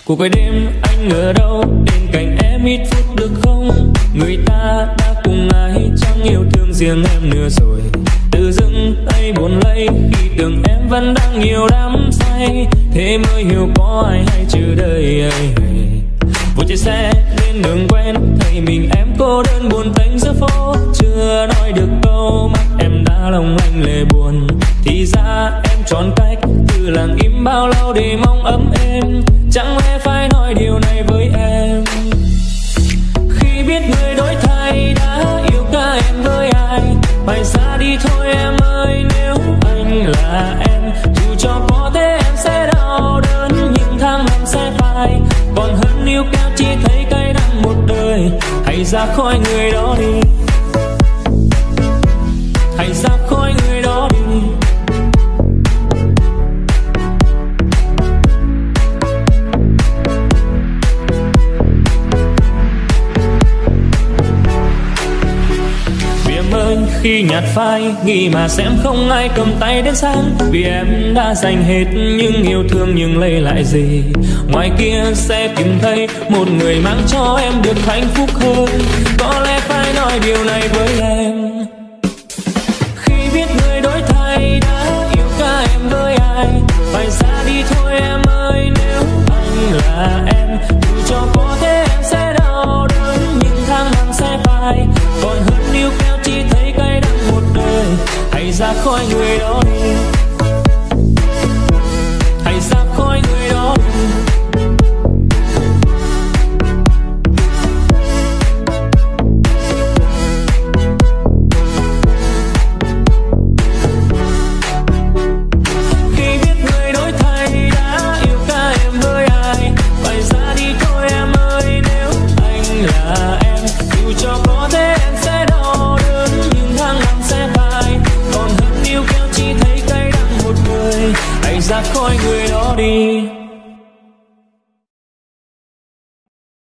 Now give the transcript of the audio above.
Cuộc gọi đêm anh ở đâu, bên cạnh em ít phút được không? Người ta đã cùng ai chẳng yêu thương riêng em nữa rồi. Tự dưng tay buồn lây khi tưởng em vẫn đang nhiều đắm say. Thế mới hiểu có ai hay chứ đời ơi. Vừa chạy xe lên đường quen, thấy mình em cô đơn buồn tênh giữa phố. Chưa nói được câu mắt em đã long lanh lệ buồn. Thì ra em chọn cách từ lặng im bao lâu để mong ấm êm. Chẳng lẽ phải nói điều này với em? Khi biết người đổi thay đã yêu cả em với ai, phải ra đi thôi em ơi. Nếu anh là em, dù cho có thế em sẽ đau đớn, những tháng năm sẽ phai. Còn hơn yêu cao chỉ thấy cay đắng một đời. Hãy ra khỏi người đó đi, hãy ra khỏi người đó đi. Khi nhạt phai, nghĩ mà xem không ai cầm tay đến sáng. Vì em đã dành hết những yêu thương nhưng lấy lại gì? Ngoài kia sẽ tìm thấy một người mang cho em được hạnh phúc hơn. Có lẽ phải nói điều này với em. Khi biết người đổi thay đã yêu cả em với ai, phải ra đi thôi em ơi. Nếu anh là em, dù cho có thế em sẽ đau đớn, những tháng năm sẽ phai. Còn hơn yêu keo chỉ thấy cay đắng một đời. Hãy ra khỏi người đó đi, hãy ra khỏi người đó đi. Khi biết người đổi thay đã yêu cả em với ai, phải ra đi thôi em ơi. Nếu anh là em, dù cho có thế em sẽ đau đớn, nhưng tháng năm sẽ phai. Còn hơn yêu keo chỉ thấy cay đắng một đời. Hãy ra khỏi người đó đi.